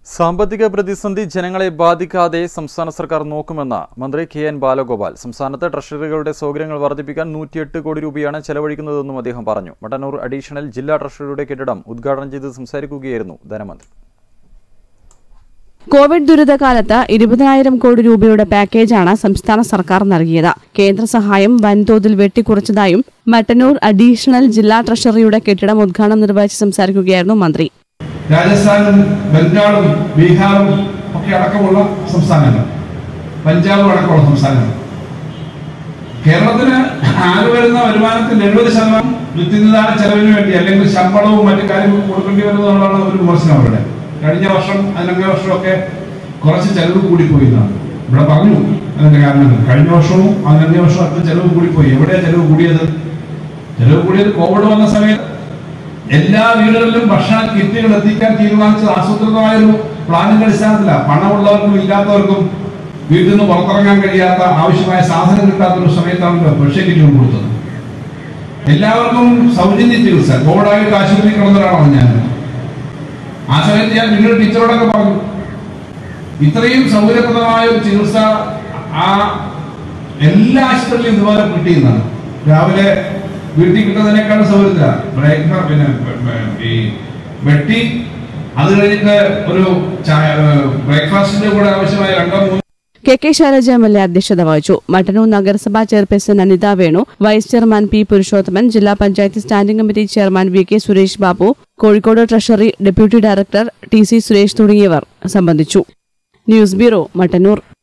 സാമ്പത്തിക പ്രതിസന്ധി ജനങ്ങളെ ബാധിക്കാതെ സംസ്ഥാന സർക്കാർ നോക്കുമെന്ന് മന്ത്രി കെ.എൻ. ബാലഗോപാൽ. സംസ്ഥാനത്തെ ട്രഷറികളുടെ സൗകര്യങ്ങൾ വർദ്ധിപ്പിക്കാൻ 108 കോടി രൂപയാണ് ചെലവഴിക്കുന്നതെന്നും അദ്ദേഹം പറഞ്ഞു. മട്ടന്നൂർ അഡീഷണൽ ജില്ലാ ട്രഷറിയുടെ കെട്ടിടം ഉദ്ഘാടനം ചെയ്ത് സംസാരിക്കുകയായിരുന്നു ധനമന്ത്രി. കോവിഡ് ദുരിതകാലത്ത് 20,000 കോടി രൂപയുടെ പാക്കേജാണ് സംസ്ഥാന സർക്കാർ നൽകിയത്. കേന്ദ്ര സഹായം വൻതോതിൽ വെട്ടിക്കുറച്ചതായും മട്ടന്നൂർ അഡീഷണൽ ജില്ലാ ട്രഷറിയുടെ കെട്ടിടം ഉദ്ഘാടനം നിർവഹിച്ച് സംസാരിക്കുകയായിരുന്നു മന്ത്രി. രാജസ്ഥാനും ബംഗാളും ബീഹാറും ഒക്കെ അടക്കമുള്ള സംസ്ഥാനങ്ങൾ, പഞ്ചാബും അടക്കമുള്ള സംസ്ഥാനങ്ങൾ, കേരളത്തിന് ആകെ വരുന്ന വരുമാനത്തിൽ 70% നിത്യനിദാന ചെലവിന് വേണ്ടി അല്ലെങ്കിൽ ശമ്പളവും മറ്റു കാര്യങ്ങളും കൊടുക്കേണ്ടി വരുന്നതാണ് ഒരു വിമർശനം. അവരുടെ കഴിഞ്ഞ വർഷം അതിനങ്ങേ വർഷമൊക്കെ കുറച്ച് ചെലവ് കൂടിപ്പോയി എന്നാണ് ഇവിടെ പറഞ്ഞു. അതിന്റെ കാരണങ്ങൾ കഴിഞ്ഞ വർഷവും അതിനങ്ങേ വർഷവും അത്ര ചെലവ് കൂടിപ്പോയി. എവിടെയാണ് ചെലവ് കൂടിയത്? ചെലവ് കൂടിയത് കോവിഡ് വന്ന സമയത്ത് എല്ലാ വീടുകളിലും ഭക്ഷണ കിറ്റുകൾ എത്തിക്കാൻ തീരുമാനിച്ചത് ആസൂത്രിതമായൊരു പ്ലാനിന്റെ അടിസ്ഥാനത്തിലാണ്. പണമുള്ളവർക്കും ഇല്ലാത്തവർക്കും വീട്ടിൽ നിന്ന് പുറത്തിറങ്ങാൻ കഴിയാത്ത, ആവശ്യമായ സാധനം കിട്ടാത്തൊരു സമയത്താണ് ഭക്ഷ്യ കിറ്റുകൾ കൊടുത്തത്. എല്ലാവർക്കും സൗജന്യ ചികിത്സ. കോവിഡായിട്ട് ആശുപത്രി കിടന്നൊരാളാണ് ഞാൻ. ആ സമയത്ത് ഞാൻ പിന്നീട് ടീച്ചറോടൊക്കെ പറഞ്ഞു, ഇത്രയും സൗകര്യപ്രദമായ ഒരു ചികിത്സ ആ എല്ലാ ആശുപത്രിയിലും ഇതുപോലെ കിട്ടിയെന്നാണ്. രാവിലെ വീട്ടിൽ കിട്ടുന്നതിനേക്കാളും സൗകര്യത്തിലാണ്. പിന്നെ ഈ വെട്ടി അത് കഴിഞ്ഞിട്ട് ഒരു ബ്രേക്ക്ഫാസ്റ്റിന്റെ കൂടെ ആവശ്യമായ 2-3 കെ. ശൈലജ എം.എൽ.എ. അധ്യക്ഷത വഹിച്ചു. മട്ടന്നൂർ നഗരസഭാ chairperson Anitha Venu, vice chairman P. Purushothaman, ജില്ലാ panchayat standing committee chairman V. K. Suresh Babu, Kozhikode treasury deputy director T. C. Suresh തുടങ്ങിയവർ സംബന്ധിച്ചു. News bureau, Mattannur.